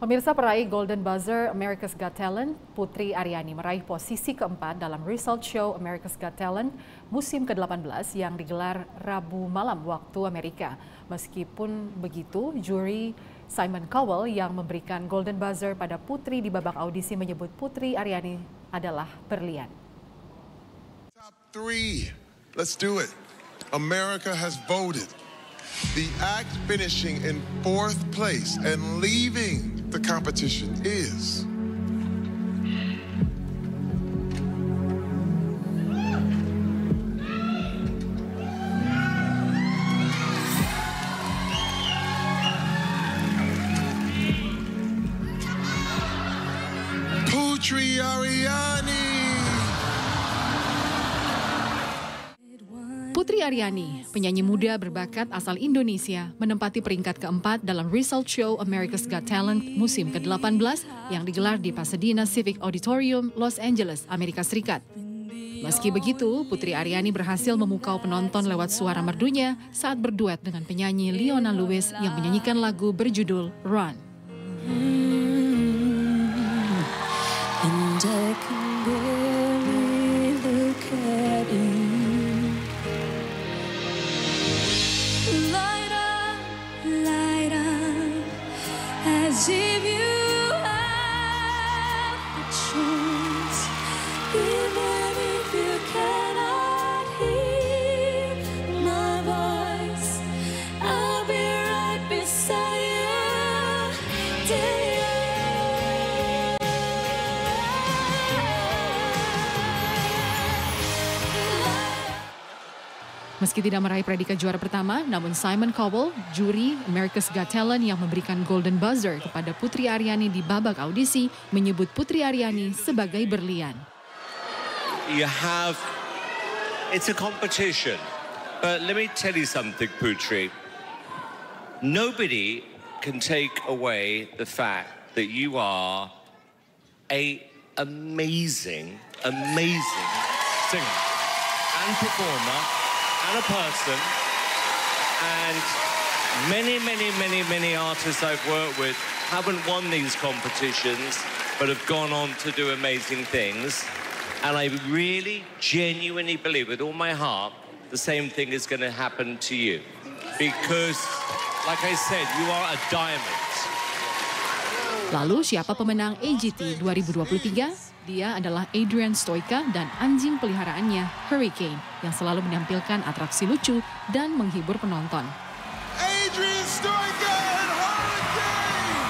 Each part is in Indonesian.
Pemirsa, peraih Golden Buzzer America's Got Talent, Putri Aryani meraih posisi keempat dalam result show America's Got Talent musim ke-18 yang digelar Rabu malam waktu Amerika. Meskipun begitu, juri Simon Cowell yang memberikan Golden Buzzer pada Putri di babak audisi menyebut Putri Aryani adalah berlian. Top 3, let's do it. America has voted. The act finishing in 4th place and leaving the competition is Putri Aryani. Putri Aryani, penyanyi muda berbakat asal Indonesia, menempati peringkat keempat dalam result show America's Got Talent musim ke-18 yang digelar di Pasadena Civic Auditorium, Los Angeles, Amerika Serikat. Meski begitu, Putri Aryani berhasil memukau penonton lewat suara merdunya saat berduet dengan penyanyi Leona Lewis yang menyanyikan lagu berjudul Run. And I can barely look at you. Light up, as if you have a choice. Even if you cannot hear my voice, I'll be right beside you. Meski tidak meraih predikat juara pertama, namun Simon Cowell, juri America's Got Talent yang memberikan Golden Buzzer kepada Putri Aryani di babak audisi, menyebut Putri Aryani sebagai berlian. It's a competition, but let me tell you something, Putri. Nobody can take away the fact that you are an amazing singer and performer and a person, and many artists I've worked with haven't won these competitions but have gone on to do amazing things. And I really, genuinely believe with all my heart the same thing is going to happen to you. Because, like I said, you are a diamond. Lalu siapa pemenang AGT 2023? Dia adalah Adrian Stoica dan anjing peliharaannya, Hurricane, yang selalu menampilkan atraksi lucu dan menghibur penonton. Adrian Stoica and Hurricane!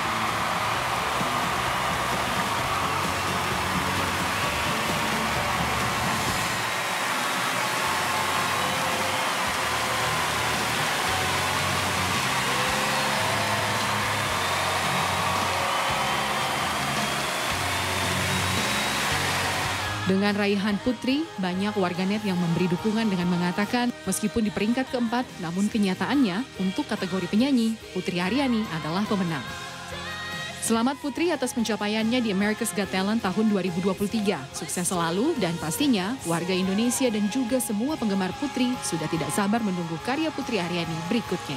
Dengan raihan Putri, banyak warganet yang memberi dukungan dengan mengatakan meskipun di peringkat keempat, namun kenyataannya untuk kategori penyanyi, Putri Aryani adalah pemenang. Selamat Putri atas pencapaiannya di America's Got Talent tahun 2023. Sukses selalu dan pastinya warga Indonesia dan juga semua penggemar Putri sudah tidak sabar menunggu karya Putri Aryani berikutnya.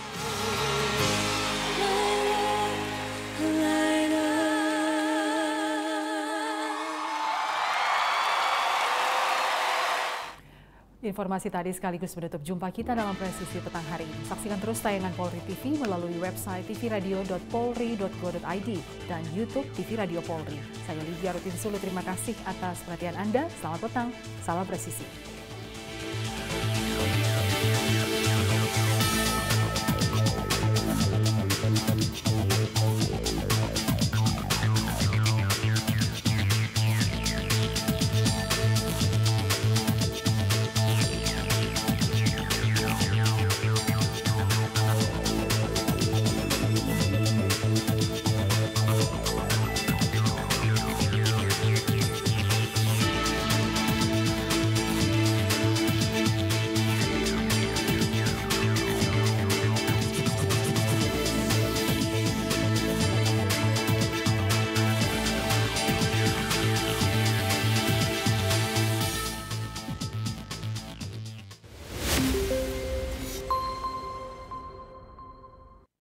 Informasi tadi sekaligus menutup jumpa kita dalam Presisi Petang hari ini. Saksikan terus tayangan Polri TV melalui website tvradio.polri.go.id dan YouTube TV Radio Polri. Saya Lydia Rutin Sulu, terima kasih atas perhatian Anda. Selamat petang, salam presisi.